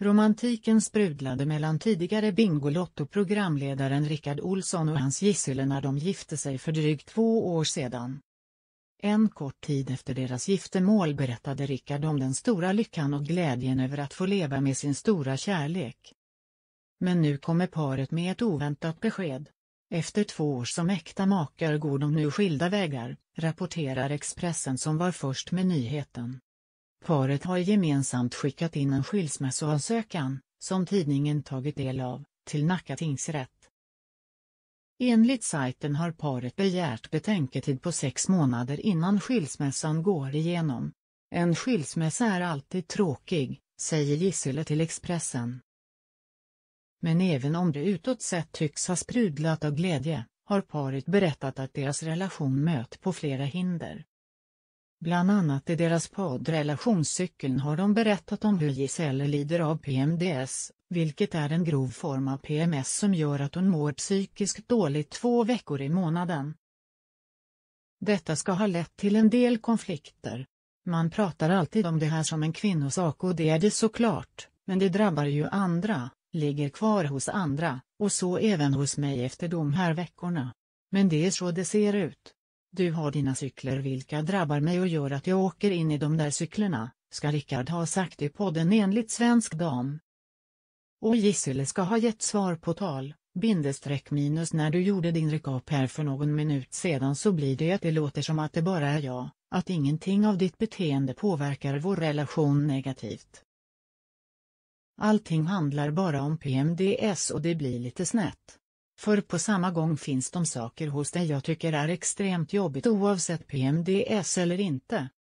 Romantiken sprudlade mellan tidigare Bingolotto-programledaren Rickard Olsson och hans gissel när de gifte sig för drygt 2 år sedan. En kort tid efter deras giftermål berättade Rickard om den stora lyckan och glädjen över att få leva med sin stora kärlek. Men nu kommer paret med ett oväntat besked. Efter 2 år som äkta makar går de nu skilda vägar, rapporterar Expressen som var först med nyheten. Paret har gemensamt skickat in en skilsmässoansökan, som tidningen tagit del av, till Nacka tingsrätt. Enligt sajten har paret begärt betänketid på 6 månader innan skilsmässan går igenom. En skilsmässa är alltid tråkig, säger Gisela till Expressen. Men även om det utåt sett tycks ha sprudlat av glädje, har paret berättat att deras relation mött på flera hinder. Bland annat i deras podd Relationscykeln har de berättat om hur Gisela lider av PMDS, vilket är en grov form av PMS som gör att hon mår psykiskt dåligt 2 veckor i månaden. Detta ska ha lett till en del konflikter. Man pratar alltid om det här som en kvinnosak och det är det såklart, men det drabbar ju andra, ligger kvar hos andra, och så även hos mig efter de här veckorna. Men det är så det ser ut. Du har dina cykler vilka drabbar mig och gör att jag åker in i de där cyklerna, ska Rickard ha sagt i podden enligt Svensk Dam. Och Gisela ska ha gett svar på tal, -- när du gjorde din recap här för någon minut sedan så blir det att det låter som att det bara är jag, att ingenting av ditt beteende påverkar vår relation negativt. Allting handlar bara om PMDS och det blir lite snett. För på samma gång finns de saker hos dig jag tycker är extremt jobbigt oavsett PMDS eller inte,